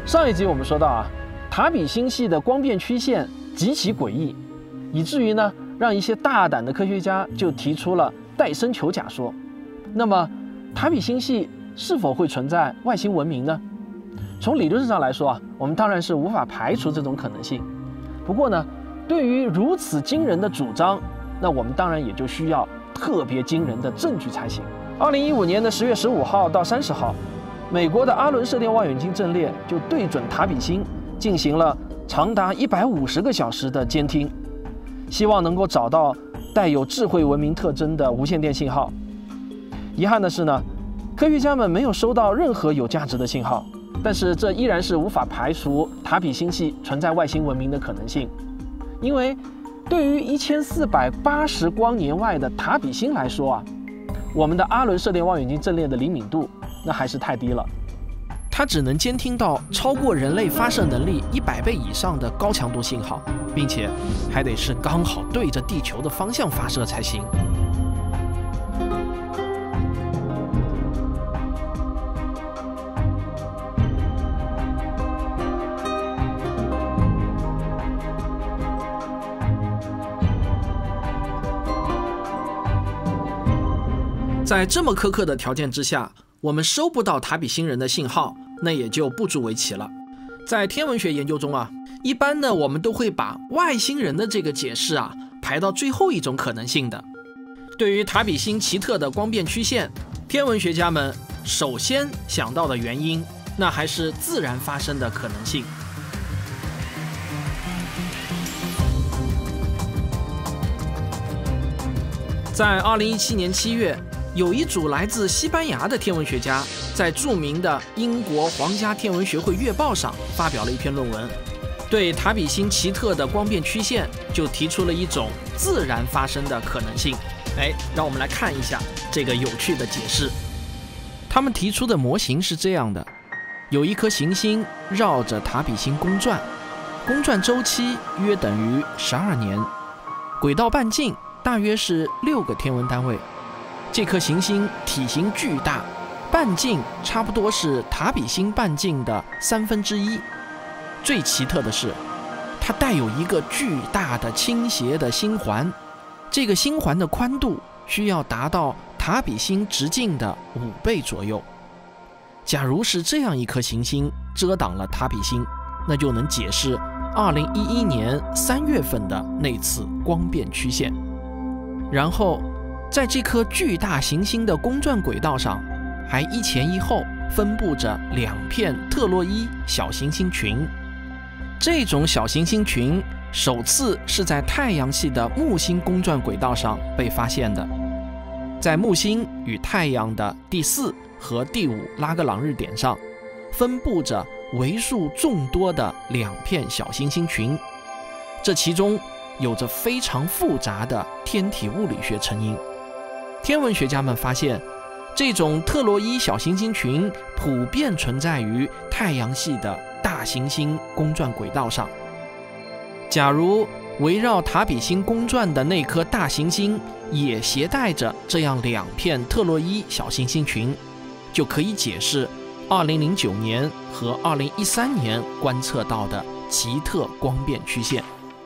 上一集我们说到啊，塔比星系的光变曲线极其诡异，以至于呢，让一些大胆的科学家就提出了戴森球假说。那么，塔比星系是否会存在外星文明呢？从理论上来说啊，我们当然是无法排除这种可能性。不过呢，对于如此惊人的主张，那我们当然也就需要特别惊人的证据才行。2015年的10月15号到30号，美国的阿伦射电望远镜阵列就对准塔比星进行了长达150个小时的监听，希望能够找到带有智慧文明特征的无线电信号。遗憾的是呢，科学家们没有收到任何有价值的信号，但是这依然是无法排除塔比星系存在外星文明的可能性，因为对于1480光年外的塔比星来说啊，我们的阿伦射电望远镜阵列的灵敏度那还是太低了，它只能监听到超过人类发射能力100倍以上的高强度信号，并且还得是刚好对着地球的方向发射才行。在这么苛刻的条件之下，我们收不到塔比星人的信号，那也就不足为奇了。在天文学研究中啊，一般呢我们都会把外星人的这个解释啊排到最后一种可能性的。对于塔比星奇特的光变曲线，天文学家们首先想到的原因，那还是自然发生的可能性。在2017年7月，有一组来自西班牙的天文学家在著名的英国皇家天文学会月报上发表了一篇论文，对塔比星奇特的光变曲线就提出了一种自然发生的可能性。让我们来看一下这个有趣的解释。他们提出的模型是这样的：有一颗行星绕着塔比星公转，公转周期约等于12年，轨道半径大约是6个天文单位。这颗行星体型巨大，半径差不多是塔比星半径的1/3。最奇特的是，它带有一个巨大的倾斜的星环，这个星环的宽度需要达到塔比星直径的5倍左右。假如是这样一颗行星遮挡了塔比星，那就能解释2011年3月份的那次光变曲线。然后在这颗巨大行星的公转轨道上，还一前一后分布着2片特洛伊小行星群。这种小行星群首次是在太阳系的木星公转轨道上被发现的。在木星与太阳的第4和第5拉格朗日点上，分布着为数众多的2片小行星群，这其中有着非常复杂的天体物理学成因。天文学家们发现，这种特洛伊小行星群普遍存在于太阳系的大行星公转轨道上。假如围绕塔比星公转的那颗大行星也携带着这样2片特洛伊小行星群，就可以解释2009年和2013年观测到的奇特光变曲线。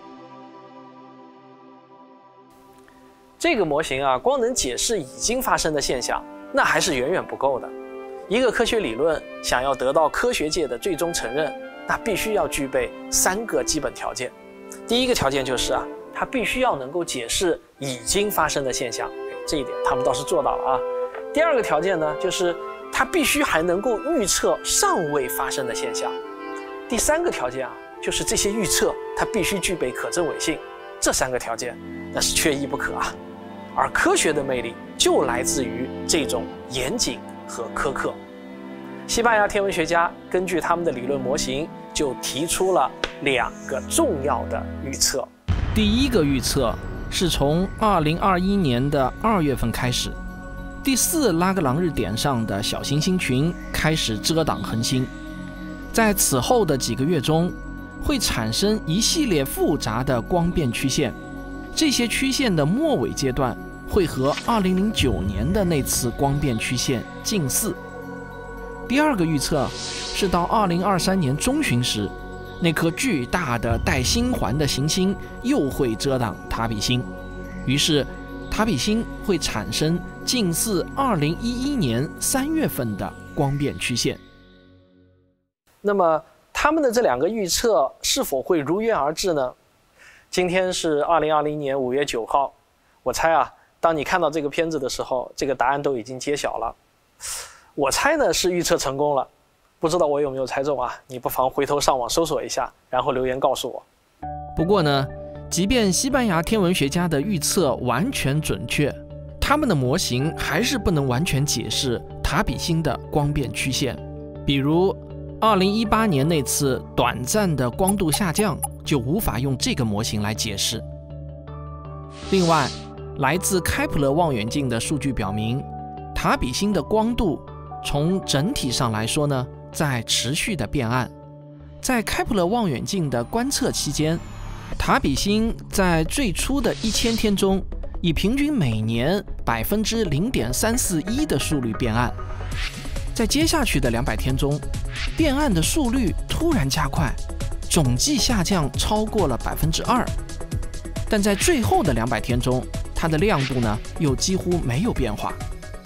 这个模型啊，光能解释已经发生的现象，那还是远远不够的。一个科学理论想要得到科学界的最终承认，那必须要具备3个基本条件。第一个条件就是啊，它必须要能够解释已经发生的现象，这一点他们倒是做到了啊。第二个条件呢，就是它必须还能够预测尚未发生的现象。第3个条件啊，就是这些预测它必须具备可证伪性。这3个条件那是缺一不可啊。而科学的魅力就来自于这种严谨和苛刻。西班牙天文学家根据他们的理论模型，就提出了2个重要的预测。第一个预测是从2021年的2月份开始，第4拉格朗日点上的小行星群开始遮挡恒星，在此后的几个月中，会产生一系列复杂的光变曲线。这些曲线的末尾阶段会和2009年的那次光变曲线近似。 第二个预测是到2023年中旬时，那颗巨大的带星环的行星又会遮挡塔比星，于是塔比星会产生近似2011年3月份的光变曲线。那么他们的这两个预测是否会如约而至呢？今天是2020年5月9号，我猜啊，当你看到这个片子的时候，这个答案都已经揭晓了。我猜呢是预测成功了，不知道我有没有猜中啊？你不妨回头上网搜索一下，然后留言告诉我。不过呢，即便西班牙天文学家的预测完全准确，他们的模型还是不能完全解释塔比星的光变曲线。比如2018年那次短暂的光度下降就无法用这个模型来解释。另外，来自开普勒望远镜的数据表明，塔比星的光度从整体上来说呢，在持续的变暗。在开普勒望远镜的观测期间，塔比星在最初的1000天中，以平均每年0.341%的速率变暗。在接下去的200天中，变暗的速率突然加快，总计下降超过了2%。但在最后的200天中，它的亮度呢又几乎没有变化。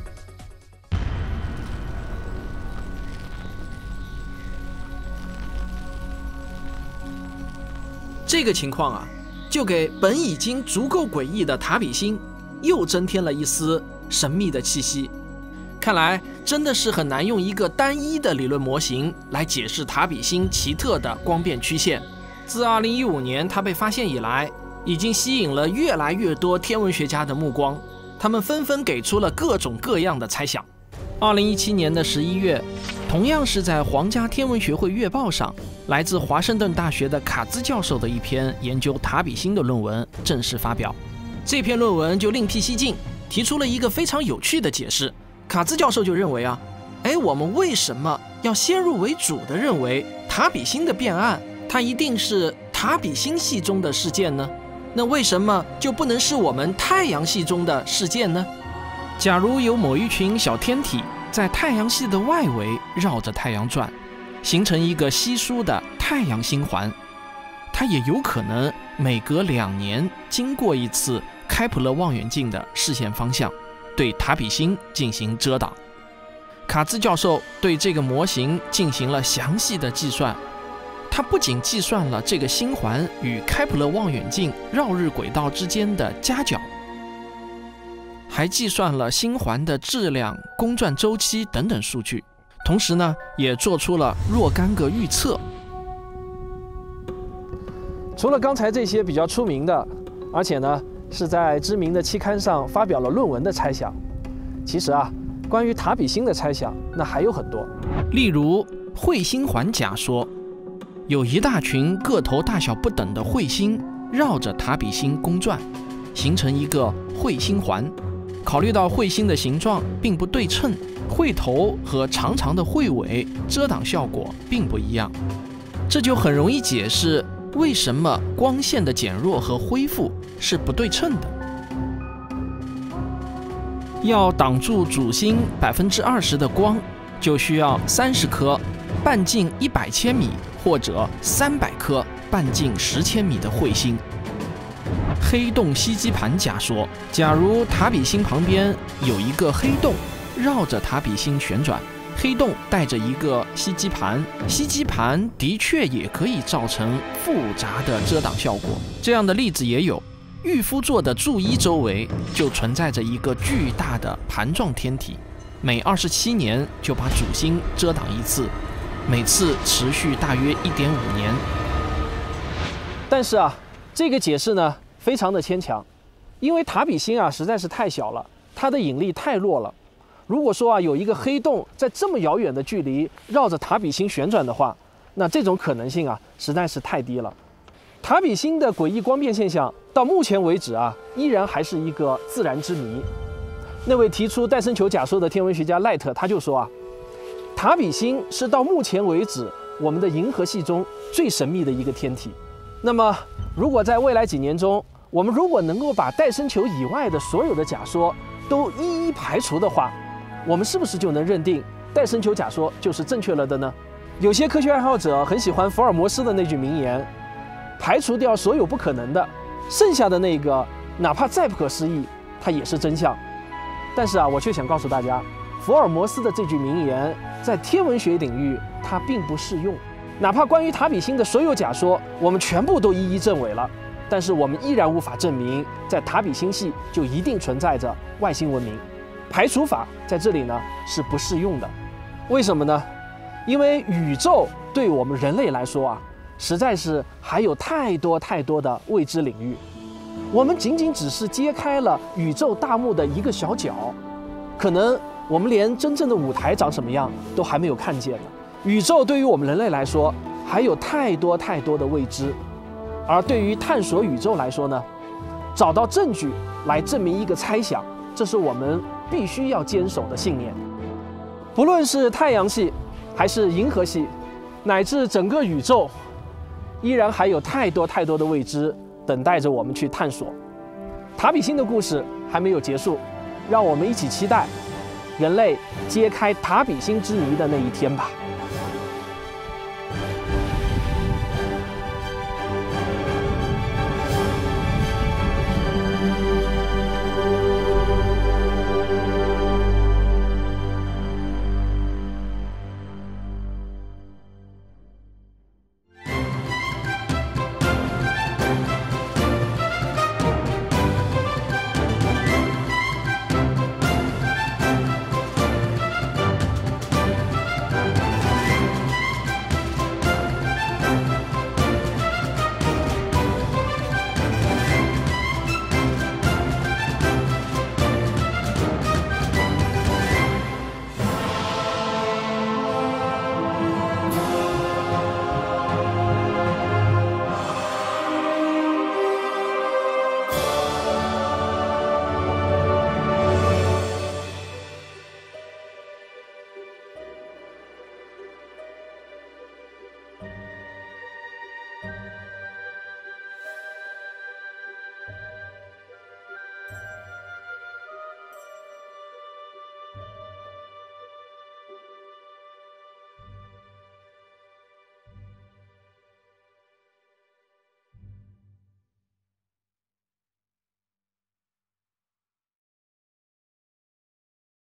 这个情况啊，就给本已经足够诡异的塔比星又增添了一丝神秘的气息。看来真的是很难用一个单一的理论模型来解释塔比星奇特的光变曲线。自2015年它被发现以来，已经吸引了越来越多天文学家的目光，他们纷纷给出了各种各样的猜想。2017年的11月，同样是在皇家天文学会月报上，来自华盛顿大学的卡兹教授的一篇研究塔比星的论文正式发表。这篇论文就另辟蹊径，提出了一个非常有趣的解释。卡兹教授就认为啊，我们为什么要先入为主的认为塔比星的变暗，它一定是塔比星系中的事件呢？那为什么就不能是我们太阳系中的事件呢？假如有某一群小天体在太阳系的外围绕着太阳转，形成一个稀疏的太阳星环，它也有可能每隔2年经过一次开普勒望远镜的视线方向，对塔比星进行遮挡。卡兹教授对这个模型进行了详细的计算，他不仅计算了这个星环与开普勒望远镜绕日轨道之间的夹角，还计算了星环的质量、公转周期等等数据，同时呢，也做出了若干个预测。除了刚才这些比较出名的，而且呢是在知名的期刊上发表了论文的猜想，其实啊，关于塔比星的猜想那还有很多。例如彗星环假说，有一大群个头大小不等的彗星绕着塔比星公转，形成一个彗星环。考虑到彗星的形状并不对称，彗头和长长的彗尾遮挡效果并不一样，这就很容易解释为什么光线的减弱和恢复是不对称的。要挡住主星20%的光，就需要30颗半径100千米或者300颗半径10千米的彗星。黑洞吸积盘假说，假如塔比星旁边有一个黑洞绕着塔比星旋转，黑洞带着一个吸积盘，吸积盘的确也可以造成复杂的遮挡效果。这样的例子也有，御夫座的注一周围就存在着一个巨大的盘状天体，每27年就把主星遮挡一次，每次持续大约1.5年。但是啊，这个解释呢非常的牵强，因为塔比星啊实在是太小了，它的引力太弱了。如果说啊有一个黑洞在这么遥远的距离绕着塔比星旋转的话，那这种可能性啊实在是太低了。塔比星的诡异光变现象到目前为止啊依然还是一个自然之谜。那位提出戴森球假说的天文学家赖特他就说啊，塔比星是到目前为止我们的银河系中最神秘的一个天体。那么如果在未来几年中，我们如果能够把戴森球以外的所有的假说都一一排除的话，我们是不是就能认定戴森球假说就是正确了的呢？有些科学爱好者很喜欢福尔摩斯的那句名言：排除掉所有不可能的，剩下的那个哪怕再不可思议，它也是真相。但是我却想告诉大家，福尔摩斯的这句名言在天文学领域它并不适用。哪怕关于塔比星的所有假说，我们全部都一一证伪了，但是我们依然无法证明在塔比星系就一定存在着外星文明。排除法在这里呢是不适用的。为什么呢？因为宇宙对我们人类来说实在是还有太多的未知领域。我们仅仅只是揭开了宇宙大幕的一个小角，可能我们连真正的舞台长什么样都还没有看见呢。宇宙对于我们人类来说还有太多的未知，而对于探索宇宙来说呢，找到证据来证明一个猜想，这是我们必须要坚守的信念。不论是太阳系还是银河系，乃至整个宇宙，依然还有太多的未知等待着我们去探索。塔比星的故事还没有结束，让我们一起期待人类揭开塔比星之谜的那一天吧。